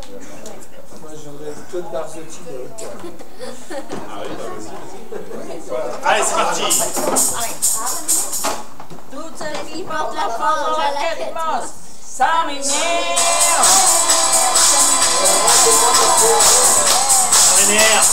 Moi, j'aurais Claude Barzotti. Allez, c'est parti. Toute celle qui porte la fange à la tête mosse, ça m'énerve. Ça m'énerve.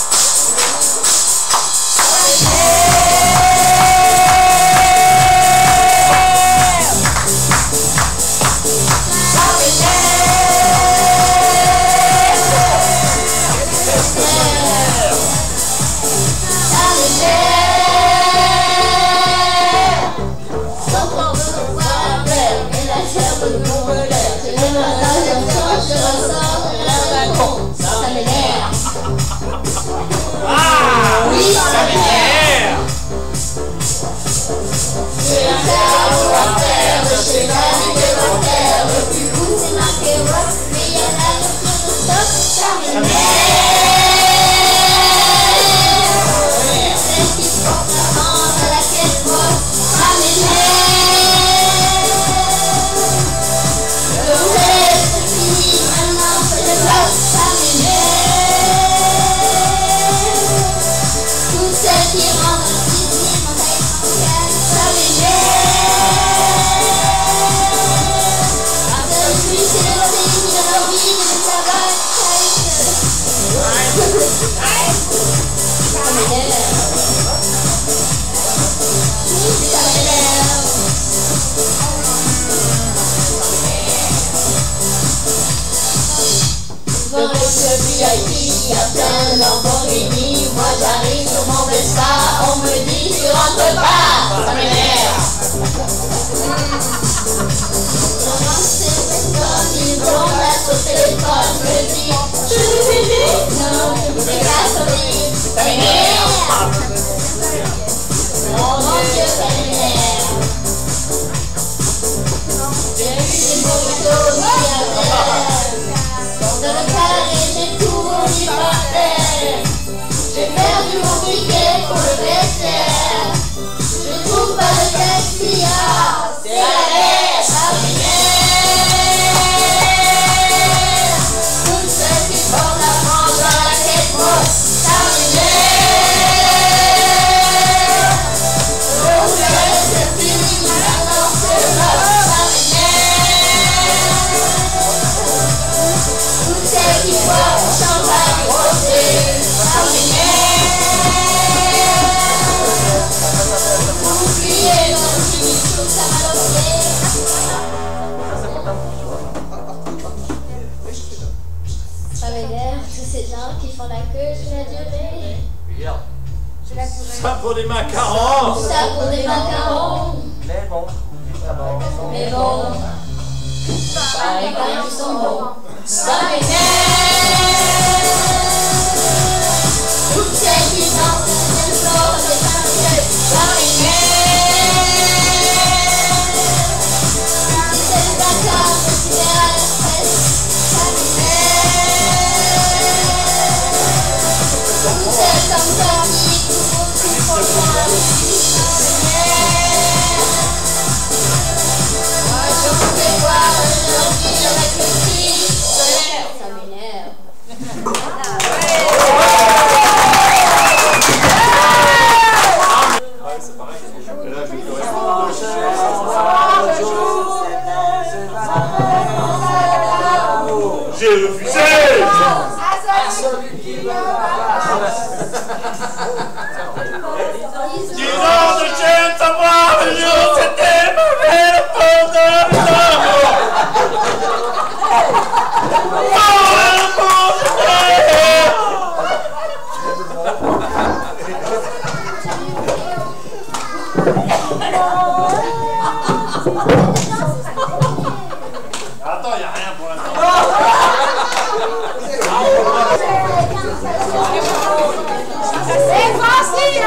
Moi j'arrive sur mon Vespa, on me dit tu rentres pas, ça m'énerve. Une blonde à son téléphone me dit je suis vite, non, c'est gasoline, ça m'énerve. Oh mon Dieu, ça m'énerve. J'ai eu des burritos milliardaires. Dans le carré j'ai tout mis par terre. J'ai perdu mon ticket pour le dessert. Je trouve pas de taxi, ah, c'est la mer, ça m'énerve. Toutes celles qui portent la frange à la tête mosse, ça m'énerve. Oh, c'est fini, maintenant c'est mort, ça m'énerve. Toutes celles qui portent champagne rosé, ça m'énerve. Oubliez mon finition, ça m'a lancé. Ça m'énerve, tous ces gens qui font la queue sur la durée. Ça pour des macarons. Ça pour des macarons. Mais bon, Mais bon, pareil quand ils sont bons. Ça m'énerve. Toutes celles qui dansent le deuxième jour des Français, ça m'énerve. Si c'est le Dakar, je suis à l'express, ça m'énerve. Toutes celles comme ça qui tout font loin, ça m'énerve. Moi je voulais voir un gentil avec une fille, ça m'énerve. J'ai refusé. Disons que j'aime savoir le jour, c'était mauvais le pauvre de la maison. Attends, il n'y a rien pour l'instant. C'est facile,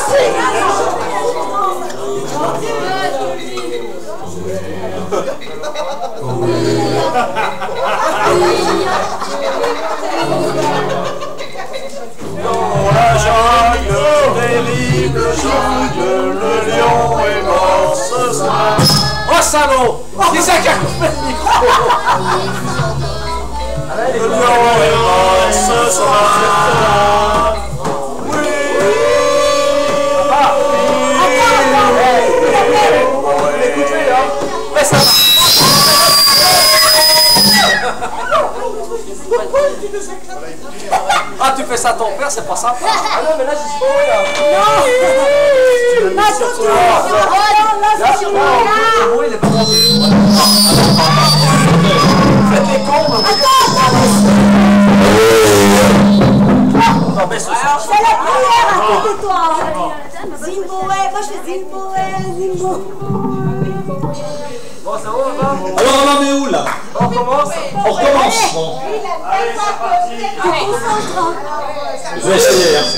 Dans la jungle, terrible jungle, le lion est mort ce soir. Oh salaud! Qui c'est qui a coupé le micro? Le lion est mort ce soir. Oui. Écoutez, hein. Mais ça va. Ah, tu fais ça à ton père, c'est pas sympa. Ah non, mais là, je suis pas là. Non, pas sur toi. Là, c'est sur moi. Moi, il est pas rentré. Faites les cons, mais Non, mais c'est ça. C'est la prière à côté de toi. Zimbo, ouais, moi je fais Zimbo, ouais, Zimbo. bon, ça va, on va. Alors on en est où là? On commence. On recommence. Bon. Tu concentres. Je vais essayer. Hein.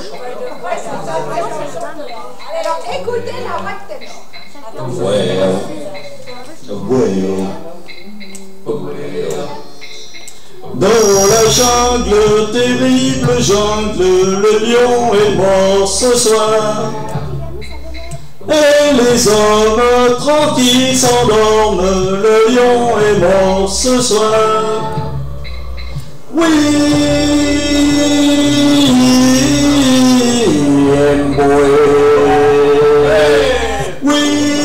Alors écoutez la voix de ténor. Dans la jungle, terrible jungle, le lion est mort ce soir. Et les hommes tranquilles s'endorment, le lion est mort ce soir. Oui, oui,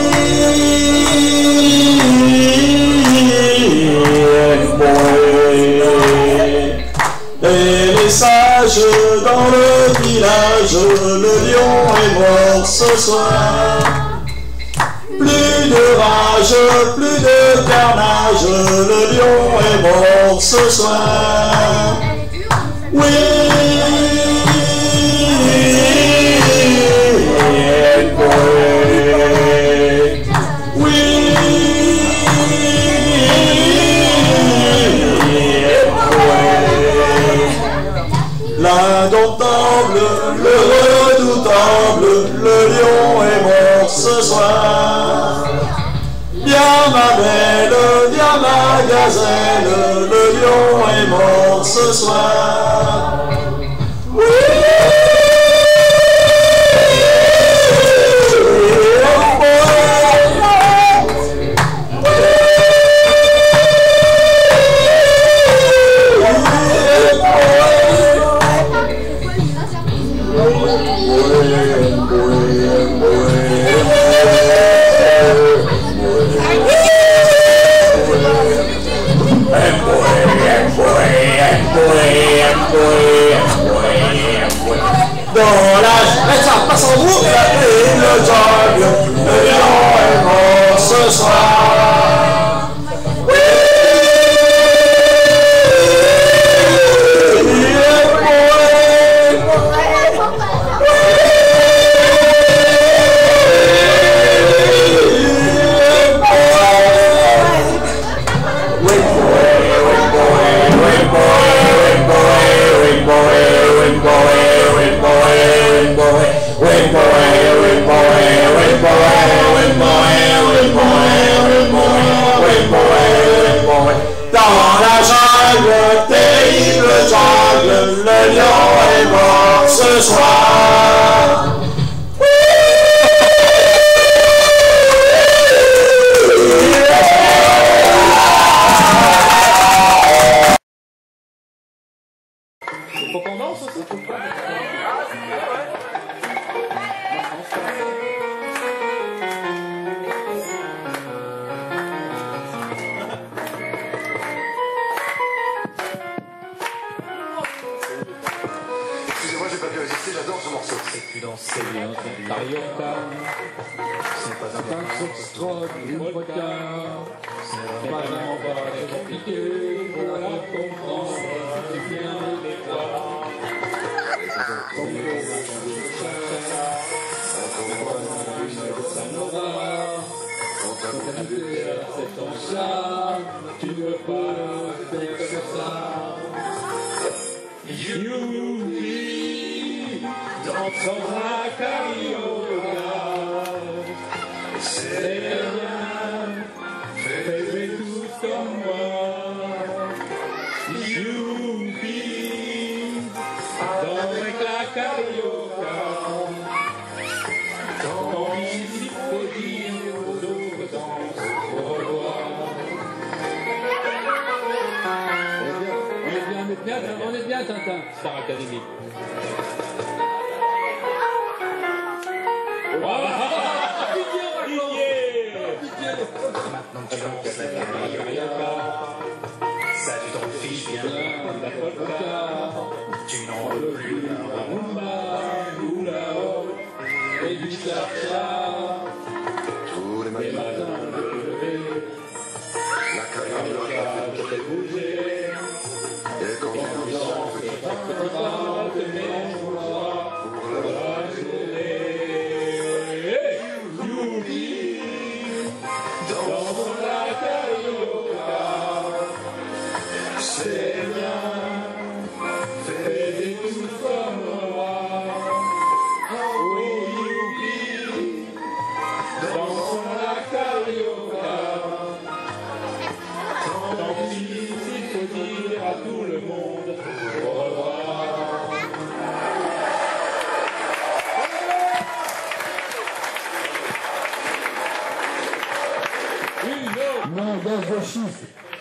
et les sages dans le village, le lion est mort ce soir. Plus de rage, plus de carnage, le lion est mort ce soir. Oui, l'indomptable, le redoutable, le lion est mort ce soir. Viens ma belle, viens ma gazelle, le lion est mort ce soir. Oui. Dans la ça passe en route, et le jungle, le lion est mort ce soir. Oui. Dans la jungle, terrible jungle, le lion est mort ce soir. Faut qu'on danse aussi. Excusez-moi, j'ai pas pu résister, j'adore ce morceau. Tu danses bien ton carioca, c'est pas un foxtrot ou vodka, c'est pas un bas compliqué pour comprendre, c'est bien les trois. Comme le c'est ton chat, tu ne veux pas le faire comme ça. Youpi, dansons à carioca, c'est bien, fais tous comme moi. Youpi, danse avec la carioca, quand ici faut dire aux autres danses au revoir. Tintin, Star Academy. Maintenant que tu lances la carioca, salut ton fils vient la polka. Tu n'en veux plus la rumba ou la rock et du cha-cha. Tous les Les matins, matins levés, la carioca, je fais bouger. et quand tu Dans ce petit pas de mes joies pour pour la la journée. Hey, youpi, dans la carioca, c'est bien, fais des coups comme moi. Oh, youpi, dans la carioca. Tant pis s'il faut dire à tout le monde au revoir. Non, gaz de chiffre.